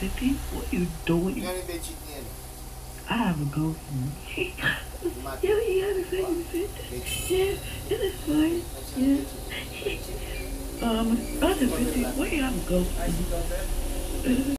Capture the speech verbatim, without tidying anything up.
fifty. What you doing? ¿Qué nivel tú tienes? I have a girlfriend. Yeah, you have a friend. Yeah, it is fine. Yeah. Um, other fifty. Where you have a girlfriend?